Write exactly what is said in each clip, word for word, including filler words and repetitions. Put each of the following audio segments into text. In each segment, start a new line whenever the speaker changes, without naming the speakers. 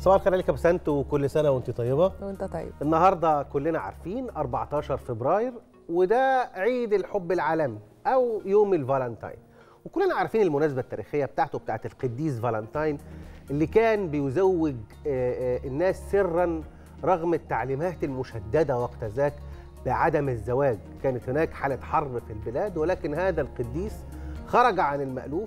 صباح الخير عليك يا بسنت، وكل سنه وانت طيبه.
وانت طيب.
النهارده كلنا عارفين أربعتاشر فبراير، وده عيد الحب العالمي او يوم الفالنتاين، وكلنا عارفين المناسبه التاريخيه بتاعته، بتاعت القديس فالنتاين اللي كان بيزوج الناس سرا رغم التعليمات المشدده وقت ذاك بعدم الزواج. كانت هناك حاله حرب في البلاد، ولكن هذا القديس خرج عن المألوف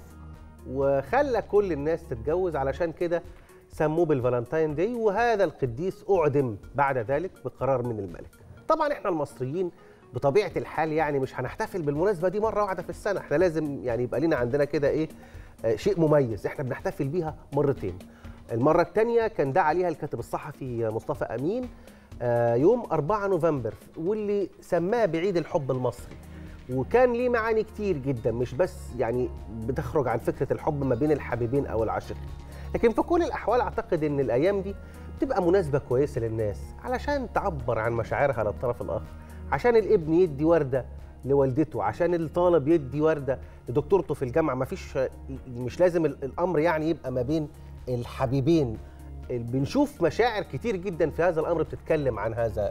وخلى كل الناس تتجوز، علشان كده سموه بالفالنتاين داي. وهذا القديس أعدم بعد ذلك بقرار من الملك. طبعا احنا المصريين بطبيعة الحال يعني مش هنحتفل بالمناسبة دي مرة واحدة في السنة، احنا لازم يعني يبقى لنا عندنا كده ايه آه شيء مميز احنا بنحتفل بيها مرتين. المرة الثانية كان دعا عليها الكاتب الصحفي مصطفى أمين آه يوم أربعة نوفمبر، واللي سماه بعيد الحب المصري، وكان ليه معاني كتير جدا، مش بس يعني بتخرج عن فكرة الحب ما بين الحبيبين أو العاشقين، لكن في كل الأحوال أعتقد إن الأيام دي بتبقى مناسبة كويسة للناس علشان تعبر عن مشاعرها للطرف الآخر، عشان الابن يدي وردة لوالدته، عشان الطالب يدي وردة لدكتورته في الجامعة. مفيش مش لازم الأمر يعني يبقى ما بين الحبيبين، بنشوف مشاعر كتير جدا في هذا الأمر بتتكلم عن هذا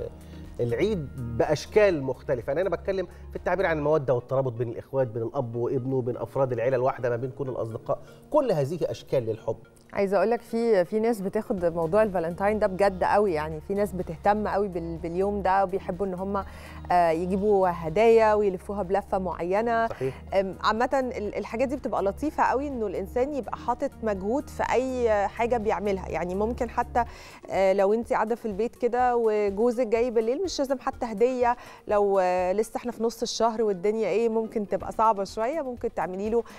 العيد باشكال مختلفه. يعني انا بتكلم في التعبير عن الموده والترابط بين الاخوات، بين الاب وابنه، بين افراد العيله الواحده، ما بين كل الاصدقاء، كل هذه اشكال للحب.
عايزه اقول لك في في ناس بتاخد موضوع الفالنتاين ده بجد قوي، يعني في ناس بتهتم قوي باليوم ده وبيحبوا ان هم يجيبوا هدايا ويلفوها بلفه معينه.
صحيح.
عامه الحاجات دي بتبقى لطيفه قوي، انه الانسان يبقى حاطط مجهود في اي حاجه بيعملها. يعني ممكن حتى لو انت قاعده في البيت كده وجوزك جاي بالليل، مش لازم حتى هديه. لو لسه احنا في نص الشهر والدنيا ايه ممكن تبقى صعبه شويه، ممكن تعملي له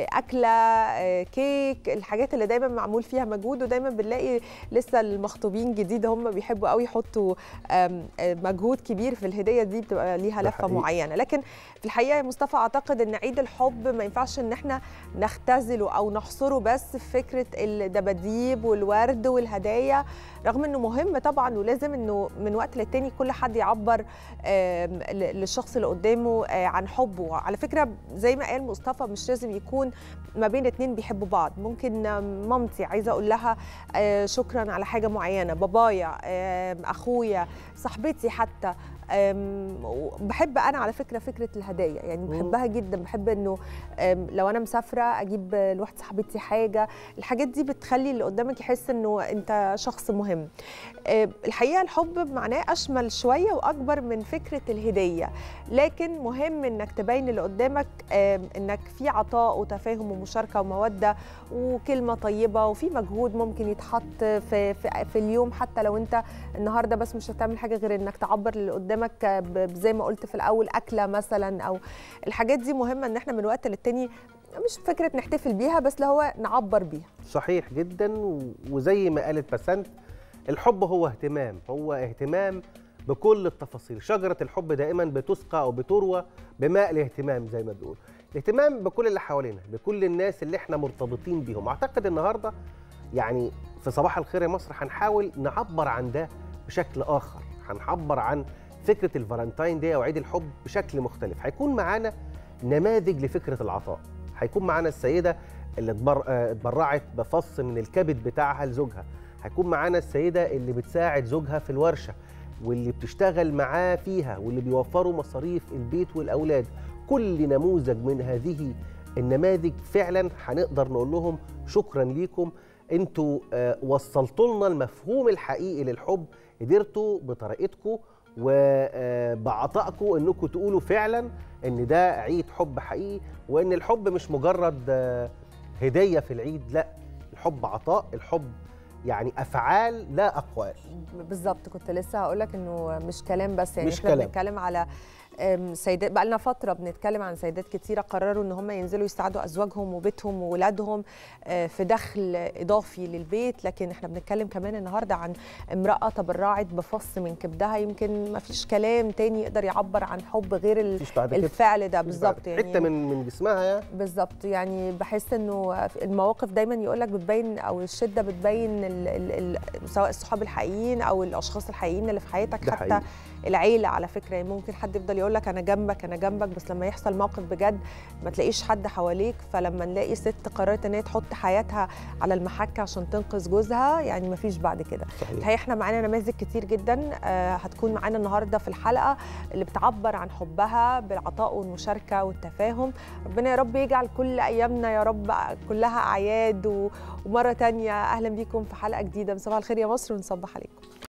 اكله، كيك، الحاجات اللي دايما معمول فيها مجهود. ودايما بنلاقي لسه المخطوبين جديد هم بيحبوا قوي يحطوا مجهود كبير في الهديه دي، بتبقى ليها لفه حقيقي. معينه. لكن في الحقيقه يا مصطفى اعتقد ان عيد الحب ما ينفعش ان احنا نختزله او نحصره بس في فكره الدباديب والورد والهدايا، رغم انه مهم طبعا، ولازم انه من وقت للتاني كل حد يعبر للشخص اللي قدامه عن حبه. على فكره زي ما قال مصطفى مش لازم يكون ما بين اتنين بيحبوا بعض، ممكن مامتي عايزه اقول لها شكرا على حاجه معينه، بابايا، اخويا، صاحبتي حتى. بحب انا على فكره فكره الهدايا، يعني بحبها جدا. بحب انه لو انا مسافره اجيب لواحده صاحبتي حاجه، الحاجات دي بتخلي اللي قدامك يحس انه انت شخص مهم. الحقيقه الحب معناه اشمل شويه واكبر من فكره الهديه، لكن مهم انك تبين اللي قدامك انك في عطاء وتفاهم ومشاركه وموده وكلمه طيبه، وفي مجهود ممكن يتحط في في, في اليوم، حتى لو انت النهارده بس مش هتعمل حاجه غير انك تعبر للي قدامك زي ما قلت في الاول، اكله مثلا، او الحاجات دي مهمه ان احنا من وقت للتاني مش فكره نحتفل بيها بس، اللي هو نعبر بيها.
صحيح جدا. وزي ما قالت بسنت، الحب هو اهتمام، هو اهتمام بكل التفاصيل. شجره الحب دائما بتسقى او بتروى بماء الاهتمام، زي ما بيقول، الاهتمام بكل اللي حوالينا، بكل الناس اللي احنا مرتبطين بيهم. اعتقد النهارده يعني في صباح الخير يا مصر هنحاول نعبر عن ده بشكل اخر، هنعبر عن فكره الفالنتاين داي او عيد الحب بشكل مختلف. هيكون معانا نماذج لفكره العطاء، هيكون معانا السيده اللي اتبرعت بفص من الكبد بتاعها لزوجها، هيكون معانا السيده اللي بتساعد زوجها في الورشه واللي بتشتغل معاه فيها واللي بيوفروا مصاريف البيت والاولاد. كل نموذج من هذه النماذج فعلا هنقدر نقول لهم شكرا ليكم، انتوا وصلتوا لنا المفهوم الحقيقي للحب، قدرتوا بطريقتكم وبعطائكم انكم تقولوا فعلا ان ده عيد حب حقيقي، وان الحب مش مجرد هديه في العيد، لا، الحب عطاء، الحب يعني افعال لا اقوال.
بالظبط، كنت لسه هقول لك انه مش كلام بس، يعني
مش
احنا
كلام.
بنتكلم على سيدات، بقى لنا فتره بنتكلم عن سيدات كتيره قرروا ان هم ينزلوا يساعدوا ازواجهم وبيتهم وولادهم في دخل اضافي للبيت. لكن احنا بنتكلم كمان النهارده عن امراه تبرعت بفص من كبدها، يمكن ما فيش كلام تاني يقدر يعبر عن حب غير الفعل ده. بالظبط،
يعني حته من من جسمها يعني.
بالظبط، يعني بحس انه المواقف دايما يقول لك بتبين، او الشده بتبين ال ال ال سواء الصحاب الحقيقيين او الاشخاص الحقيقيين اللي في حياتك، حتى حقيقي. العيله على فكره. يعني ممكن حد يفضل يقول لك انا جنبك انا جنبك، بس لما يحصل موقف بجد ما تلاقيش حد حواليك. فلما نلاقي ست قررت ان هي تحط حياتها على المحك عشان تنقذ جوزها، يعني ما فيش بعد كده. صحيح. احنا معانا نماذج كتير جدا آه هتكون معانا النهارده في الحلقه اللي بتعبر عن حبها بالعطاء والمشاركه والتفاهم. ربنا يا رب يجعل كل ايامنا يا رب كلها اعياد. ومره تانية اهلا بيكم في حلقه جديده من صباح الخير يا مصر، ونصبح عليكم.